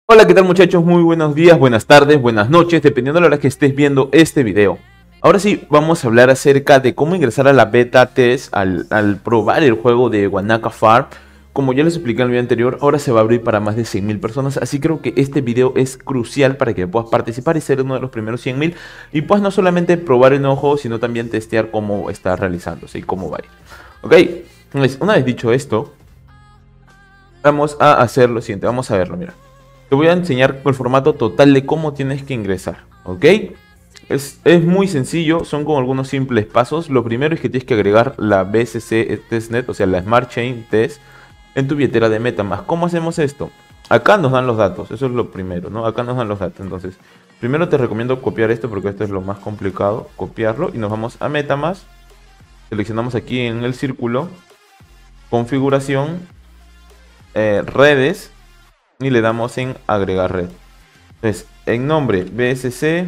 Hola, ¿qué tal muchachos? Muy buenos días, buenas tardes, buenas noches, dependiendo de la hora que estés viendo este video. Ahora sí, vamos a hablar acerca de cómo ingresar a la beta test al probar el juego de Wanaka Farm. Como ya les expliqué en el video anterior, ahora se va a abrir para más de 100.000 personas, así creo que este video es crucial para que puedas participar y ser uno de los primeros 100.000 y puedas no solamente probar el nuevo juego, sino también testear cómo está realizándose y cómo va a ir. Ok, entonces, una vez dicho esto, vamos a hacer lo siguiente, vamos a verlo, mira. Te voy a enseñar el formato total de cómo tienes que ingresar, ¿ok? Es muy sencillo, son con algunos simples pasos. Lo primero es que tienes que agregar la BSC Testnet, o sea, la Smart Chain Test, en tu billetera de MetaMask. ¿Cómo hacemos esto? Acá nos dan los datos, eso es lo primero, ¿no? Acá nos dan los datos, entonces, primero te recomiendo copiar esto porque esto es lo más complicado, copiarlo y nos vamos a MetaMask. Seleccionamos aquí en el círculo, configuración, redes, y le damos en agregar red. Entonces, en nombre BSC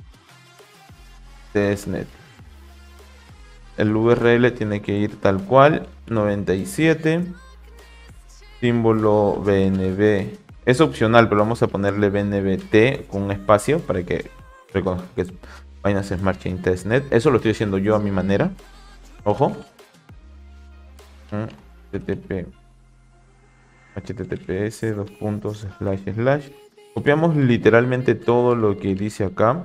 Testnet. El URL tiene que ir tal cual, 97, símbolo BNB. Es opcional, pero vamos a ponerle BNBT con un espacio para que reconozca que es Binance Smart Chain Testnet. Eso lo estoy haciendo yo a mi manera. Ojo. https:// copiamos literalmente todo lo que dice acá.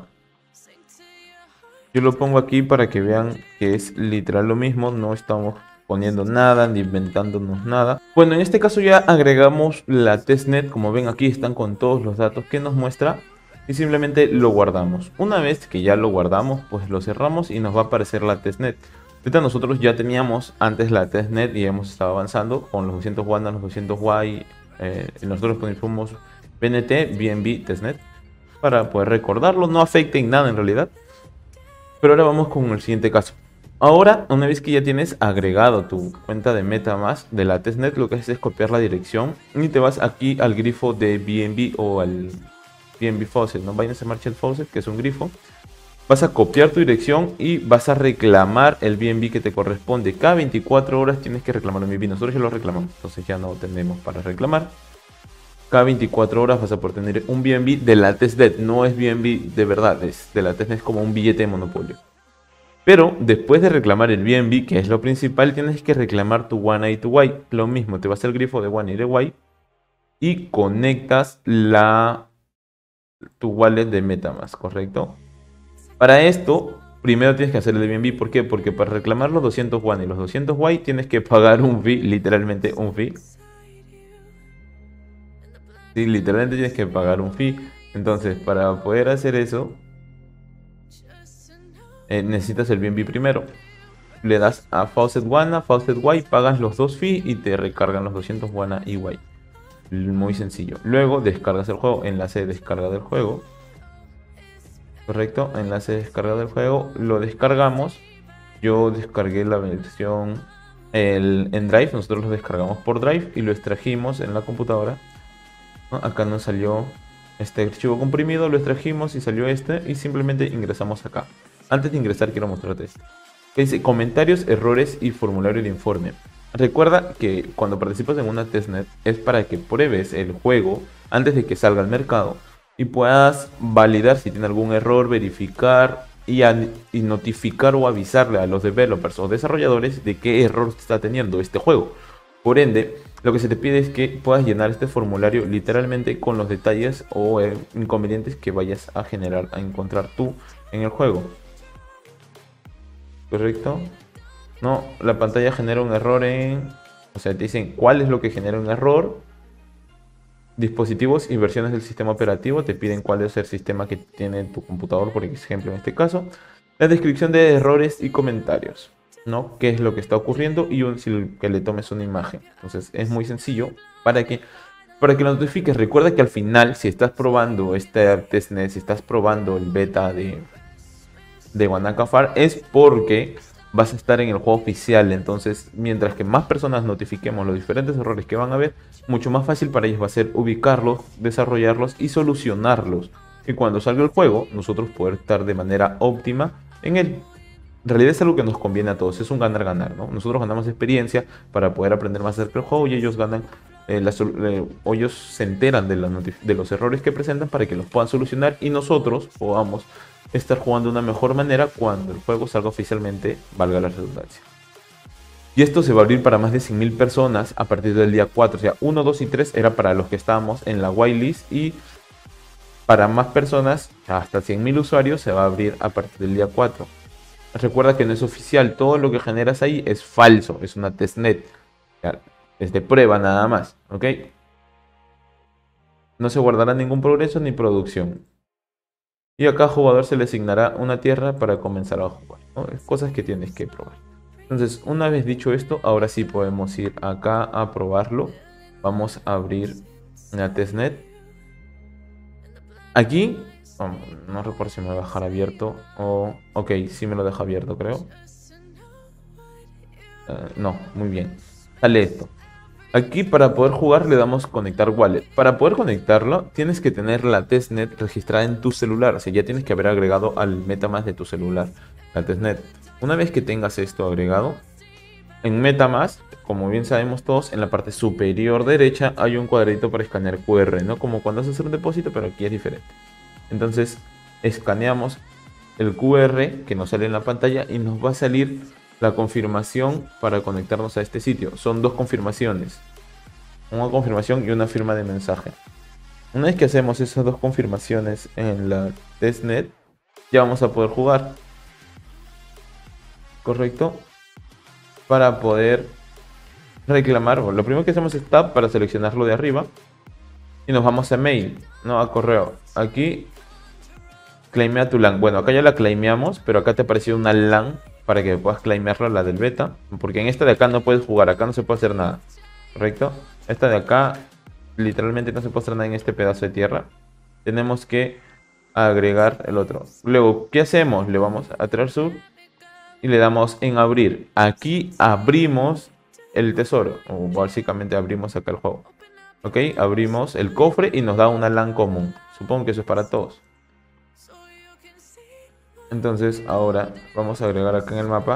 Yo lo pongo aquí para que vean que es literal lo mismo, no estamos poniendo nada ni inventándonos nada. Bueno, en este caso ya agregamos la testnet, como ven aquí están con todos los datos que nos muestra y simplemente lo guardamos. Una vez que ya lo guardamos, pues lo cerramos y nos va a aparecer la testnet. Ahorita nosotros ya teníamos antes la testnet y hemos estado avanzando con los 200 WANA, los 200 WAI, y nosotros ponemos BNT, BNB, testnet para poder recordarlo, no afecta en nada en realidad. Pero ahora vamos con el siguiente caso. Ahora, una vez que ya tienes agregado tu cuenta de MetaMask de la testnet, lo que haces es copiar la dirección y te vas aquí al grifo de BNB o al BNB Faucet, ¿no? Binance Smart Chain Faucet, que es un grifo. Vas a copiar tu dirección y vas a reclamar el BNB que te corresponde. Cada 24 horas tienes que reclamar el BNB. Nosotros ya lo reclamamos, entonces ya no tenemos para reclamar. Cada 24 horas vas a poder tener un BNB de la testnet. No es BNB de verdad, es de la testnet, es como un billete de monopolio. Pero después de reclamar el BNB, que es lo principal, tienes que reclamar tu WANA y tu WAI. Lo mismo, te vas al grifo de WANA y de WAI y conectas tu wallet de MetaMask, ¿correcto? Para esto, primero tienes que hacer el BNB. ¿Por qué? Porque para reclamar los 200 WANA y los 200 WAI tienes que pagar un fee, literalmente un fee. Sí, literalmente tienes que pagar un fee. Entonces, para poder hacer eso, necesitas el BNB primero. Le das a Faucet WANA, Faucet WAI, pagas los dos fees y te recargan los 200 WANA y WAI. Muy sencillo. Luego descargas el juego, enlace de descarga del juego. Correcto, enlace de descarga del juego. Lo descargamos. Yo descargué la versión en Drive. Nosotros lo descargamos por Drive y lo extrajimos en la computadora. Acá nos salió este archivo comprimido, lo extrajimos y salió este y simplemente ingresamos acá. Antes de ingresar quiero mostrarte esto. Dice comentarios, errores y formulario de informe. Recuerda que cuando participas en una testnet es para que pruebes el juego antes de que salga al mercado y puedas validar si tiene algún error, verificar y notificar o avisarle a los developers o desarrolladores de qué error está teniendo este juego. Por ende, lo que se te pide es que puedas llenar este formulario literalmente con los detalles o inconvenientes que vayas a encontrar tú en el juego. ¿Correcto? No, la pantalla genera un error o sea, te dicen cuál es lo que genera un error. Dispositivos y versiones del sistema operativo. Te piden cuál es el sistema que tiene tu computador, por ejemplo, en este caso. La descripción de errores y comentarios, ¿no? Qué es lo que está ocurriendo y que le tomes una imagen. Entonces es muy sencillo para que lo notifiques. Recuerda que al final, si estás probando este testnet, si estás probando el beta de Wanaka Farm, es porque vas a estar en el juego oficial. Entonces, mientras que más personas notifiquemos los diferentes errores que van a haber, mucho más fácil para ellos va a ser ubicarlos, desarrollarlos y solucionarlos. Y cuando salga el juego, nosotros poder estar de manera óptima en él. En realidad es algo que nos conviene a todos, es un ganar-ganar, ¿no? Nosotros ganamos experiencia para poder aprender más acerca del juego y ellos ganan o ellos se enteran de, de los errores que presentan para que los puedan solucionar y nosotros podamos estar jugando de una mejor manera cuando el juego salga oficialmente, valga la redundancia. Y esto se va a abrir para más de 100.000 personas a partir del día 4. O sea, 1, 2 y 3 era para los que estábamos en la whitelist y para más personas, hasta 100.000 usuarios, se va a abrir a partir del día 4. Recuerda que no es oficial, todo lo que generas ahí es falso, es una testnet. Es de prueba nada más, ¿ok? No se guardará ningún progreso ni producción. Y a cada jugador se le asignará una tierra para comenzar a jugar, ¿no? Es cosas que tienes que probar. Entonces, una vez dicho esto, ahora sí podemos ir acá a probarlo. Vamos a abrir la testnet. Aquí, no recuerdo si me va a dejar abierto o... Ok, sí me lo deja abierto, creo. No, muy bien. Sale esto. Aquí para poder jugar le damos conectar wallet. Para poder conectarlo tienes que tener la testnet registrada en tu celular. O sea, ya tienes que haber agregado al MetaMask de tu celular la testnet. Una vez que tengas esto agregado, en MetaMask, como bien sabemos todos, en la parte superior derecha hay un cuadrito para escanear QR, ¿no? Como cuando vas a hacer un depósito, pero aquí es diferente. Entonces, escaneamos el QR que nos sale en la pantalla y nos va a salir la confirmación para conectarnos a este sitio. Son dos confirmaciones. Una confirmación y una firma de mensaje. Una vez que hacemos esas dos confirmaciones en la testnet, ya vamos a poder jugar. ¿Correcto? Para poder reclamar, bueno, lo primero que hacemos es tab para seleccionarlo de arriba. Y nos vamos a mail, no a correo. Aquí, claimea tu LAN. Bueno, acá ya la claimeamos, pero acá te apareció una LAN para que puedas claimearla, la del beta. Porque en esta de acá no puedes jugar, acá no se puede hacer nada. ¿Correcto? Esta de acá, literalmente no se puede hacer nada en este pedazo de tierra. Tenemos que agregar el otro. Luego, ¿qué hacemos? Le vamos a traer sur y le damos en abrir. Aquí abrimos el tesoro, o básicamente abrimos acá el juego. Ok, abrimos el cofre y nos da una LAN común. Supongo que eso es para todos. Entonces ahora vamos a agregar acá en el mapa.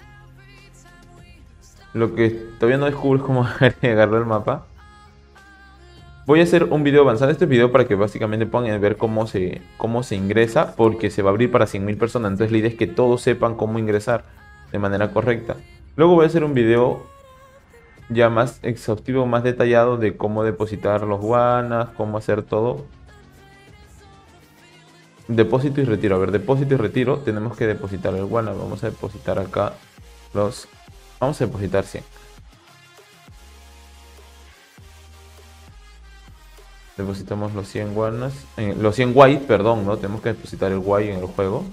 Lo que todavía no descubro es cómo agregarlo al mapa. Voy a hacer un video avanzado. Este video para que básicamente puedan ver cómo se ingresa. Porque se va a abrir para 100.000 personas. Entonces la idea es que todos sepan cómo ingresar de manera correcta. Luego voy a hacer un video ya más exhaustivo, más detallado de cómo depositar los guanas, cómo hacer todo. Depósito y retiro. A ver, depósito y retiro. Tenemos que depositar el guana. Vamos a depositar acá los... Vamos a depositar 100. Depositamos los 100 guanas. Los 100 guay, perdón, ¿no? Tenemos que depositar el guay en el juego.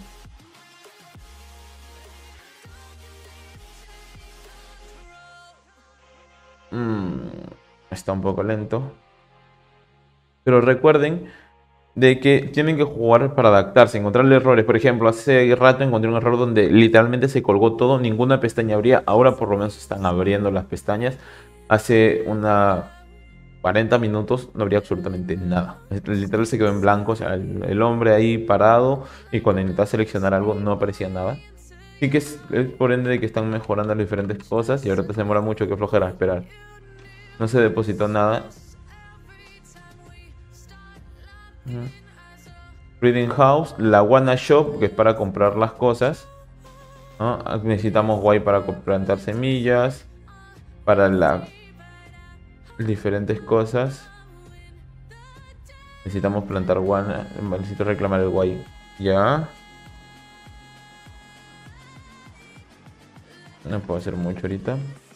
Está un poco lento. Pero recuerden de que tienen que jugar para adaptarse, encontrarle errores. Por ejemplo, hace rato encontré un error donde literalmente se colgó todo, ninguna pestaña abría. Ahora por lo menos están abriendo las pestañas. Hace una 40 minutos no habría absolutamente nada. Literal se quedó en blanco, o sea, el hombre ahí parado y cuando intentaba seleccionar algo no aparecía nada. Sí que es por ende de que están mejorando las diferentes cosas y ahorita se demora mucho, que flojera esperar. No se depositó nada. Reading House, la Wanna Shop, que es para comprar las cosas, ¿no? Necesitamos guay para plantar semillas, para las diferentes cosas. Necesitamos plantar Wanna, necesito reclamar el guay. Ya. No puedo hacer mucho ahorita.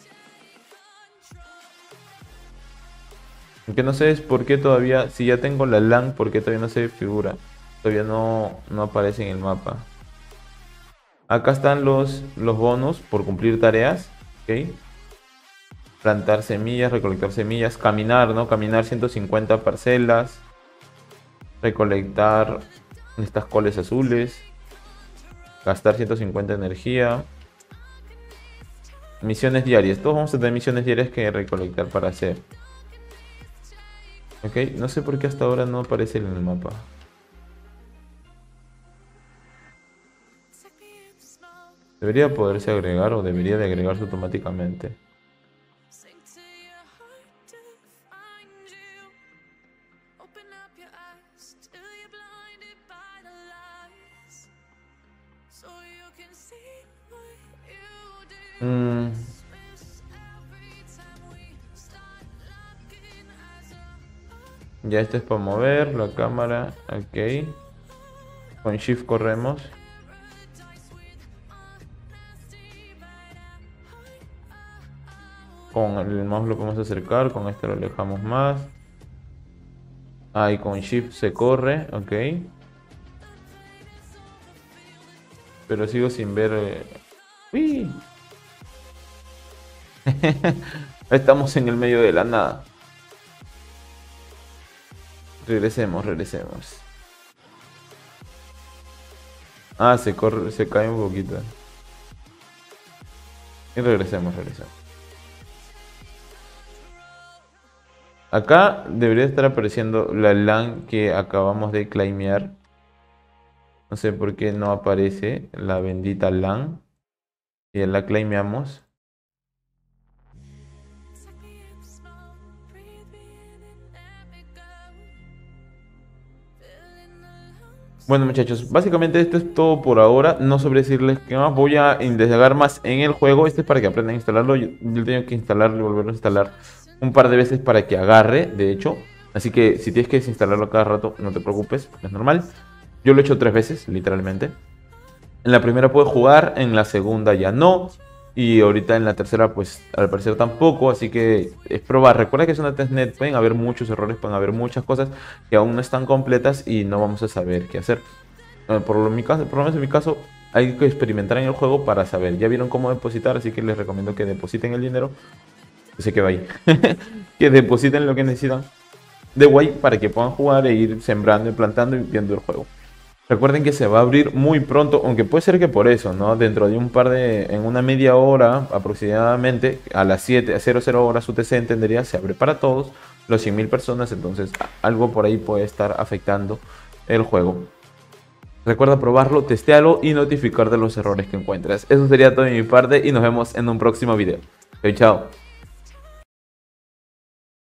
Lo que no sé es por qué todavía, si ya tengo la LAN, por qué todavía no se figura. Todavía no aparece en el mapa. Acá están los bonos por cumplir tareas. ¿Ok? Plantar semillas, recolectar semillas, caminar, ¿no? Caminar 150 parcelas. Recolectar estas coles azules. Gastar 150 energía. Misiones diarias. Todos vamos a tener misiones diarias que recolectar para hacer. Ok, no sé por qué hasta ahora no aparece en el mapa. Debería poderse agregar o debería de agregarse automáticamente. Mm, Ya esto es para mover la cámara. Ok. Con Shift corremos. Con el mouse lo podemos acercar. Con este lo alejamos más. Ahí con Shift se corre. Ok. Pero sigo sin ver. ¡Uy! Estamos en el medio de la nada. Regresemos. Ah, se corre, se cae un poquito. Y regresemos. Acá debería estar apareciendo la LAN que acabamos de claimear. No sé por qué no aparece la bendita LAN. Y la claimeamos. Bueno muchachos, básicamente esto es todo por ahora. No sobre decirles que más voy a indagar más en el juego. Este es para que aprendan a instalarlo. Yo tengo que instalarlo y volverlo a instalar un par de veces para que agarre, de hecho. Así que si tienes que desinstalarlo cada rato, no te preocupes, es normal. Yo lo he hecho 3 veces, literalmente. En la primera puedo jugar, en la segunda ya no. Y ahorita en la tercera, pues al parecer tampoco. Así que es probar. Recuerda que es una testnet. Pueden haber muchos errores, pueden haber muchas cosas que aún no están completas y no vamos a saber qué hacer. Por lo menos en mi caso, hay que experimentar en el juego para saber. Ya vieron cómo depositar, así que les recomiendo que depositen el dinero. Yo sé que va ahí. Que depositen lo que necesitan de guay para que puedan jugar e ir sembrando y plantando y viendo el juego. Recuerden que se va a abrir muy pronto, aunque puede ser que por eso, ¿no? Dentro de en una media hora aproximadamente, a las 7, a 00 horas UTC entendería, se abre para todos, los 100.000 personas, entonces algo por ahí puede estar afectando el juego. Recuerda probarlo, testealo y notificar de los errores que encuentres. Eso sería todo de mi parte y nos vemos en un próximo video. Chao, chao.